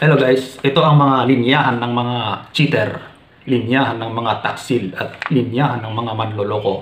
Hello guys, ito ang mga linyahan ng mga cheater, linyahan ng mga taksil at linyahan ng mga manloloko.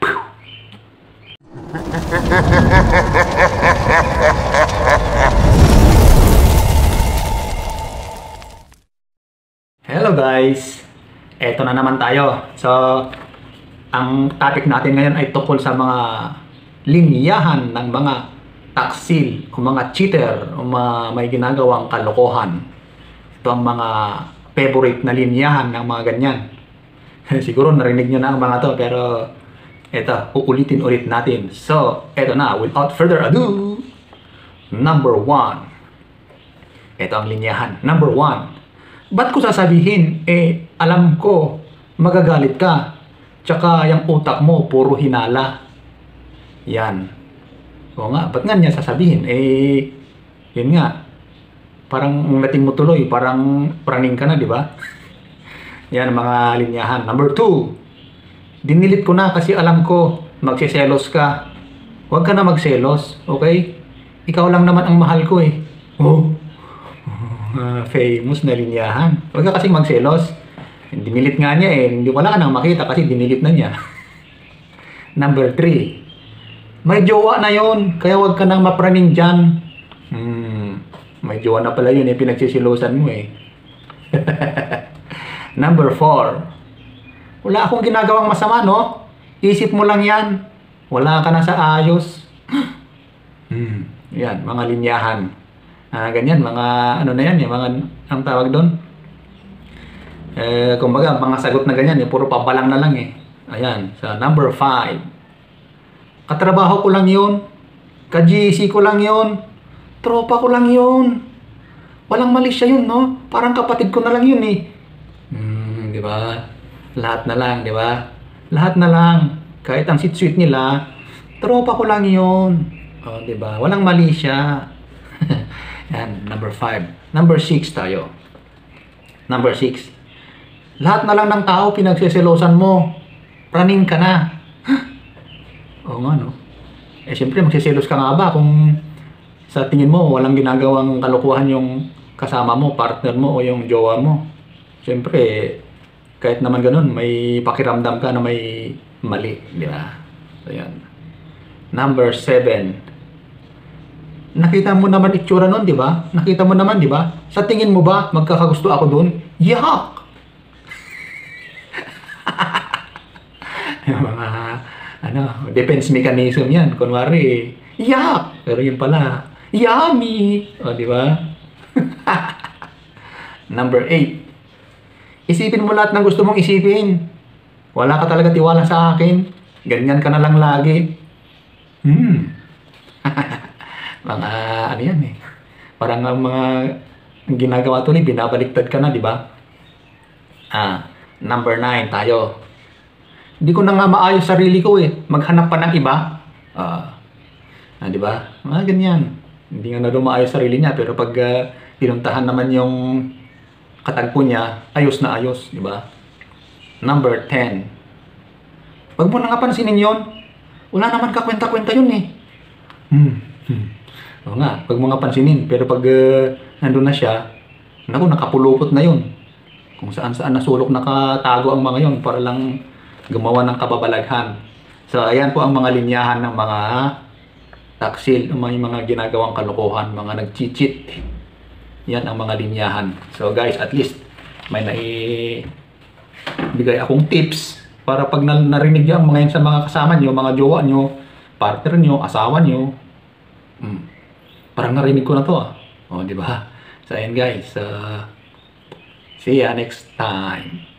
Hello guys, eto na naman tayo. So, ang topic natin ngayon ay tungkol sa mga linyahan ng mga taksil o mga cheater o mga may ginagawang kalokohan. Ito ang mga favorite na linyahan ng mga ganyan. Siguro narinig nyo na ang mga to, pero ito, uulitin ulit natin. So, eto na, without further ado, number 1. Ito ang linyahan. Number 1. Ba't ko sasabihin? Alam ko, magagalit ka. Tsaka yung utak mo, puro hinala. Yan. Oo nga, ba't nga niya sasabihin? Yun nga. Parang nating mo tuloy, parang praning ka na, di ba? Yan mga linyahan. Number 2. Dinilit ko na kasi alam ko, magsiselos ka. Huwag ka na magselos, okay? Ikaw lang naman ang mahal ko eh. Oh. Famous na linyahan. Huwag ka kasing magselos. Dinilit nga niya eh. Hindi wala ka nang makita kasi dinilit na niya. Number 3. May jowa na yon, kaya huwag ka nang mapraning dyan. May jowa na pala yun eh, pinagsisilusan mo eh. Number 4. Wala akong ginagawang masama, no? Isip mo lang yan. Wala ka na sa ayos. Yan, mga linyahan. Ganyan, mga ano na yan, mga ang tawag doon. Kumbaga, mga sagot na ganyan, puro pabalang na lang eh. Ayan, sa number 5. Katrabaho ko lang yun. Ka-GC ko lang yun. Tropa ko lang yun. Walang mali siya yun, no? Parang kapatid ko na lang yun eh. Di ba? Lahat na lang, di ba? Lahat na lang. Kahit ang sweet-sweet nila, tropa ko lang yun. O, di ba? Walang mali siya. Yan, number 5. Number 6 tayo. Number 6. Lahat na lang ng tao pinagsiselosan mo. Praning ka na. Oo nga, no? Siyempre, magsiselos ka nga ba kung sa tingin mo walang ginagawang kalokohan yung kasama mo, partner mo, o yung jowa mo. Siyempre, kahit naman ganun, may pakiramdam ka na may mali, di ba? So, yan. Number 7. Nakita mo naman itsura nun, di ba? Nakita mo naman, di ba? Sa tingin mo ba, magkakagusto ako dun? Yak! Yung mga defense mechanism yan. Kunwari, yak! Pero yun pala, yummy! O, di ba? Number 8. Isipin mo lahat ng gusto mong isipin. Wala ka talaga tiwala sa akin. Ganyan ka na lang lagi. Mga, ano yan eh. Parang mga ginagawa tuloy, binabaliktad ka na, di ba? Number 9 tayo. Hindi ko na nga maayos sarili ko eh. Maghanap pa ng iba. Di ba? Mga ganyan. Hindi nga na doon maayos sarili niya. Pero pag pinuntahan naman yung katagpo niya, ayos na ayos. Di ba? Number 10. Wag mo na nga pansinin yun. Wala naman kakwenta-kwenta yun eh. Oo nga, wag mo nga pansinin. Pero pag nandun na siya, naku, nakapulupot na yun. Kung saan-saan nasulok nakatago ang mga yun para lang gumawa ng kababalaghan. So, ayan po ang mga linyahan ng mga taksil, may mga ginagawang kalokohan, mga nag-cheat. Yan ang mga linyahan. So, guys, at least may naibigay akong tips para pag narinig yung mga yan sa mga kasama nyo, mga jowa nyo, partner nyo, asawa nyo. Parang narinig ko na to ah. O, di ba? So, ayan guys. See ya next time.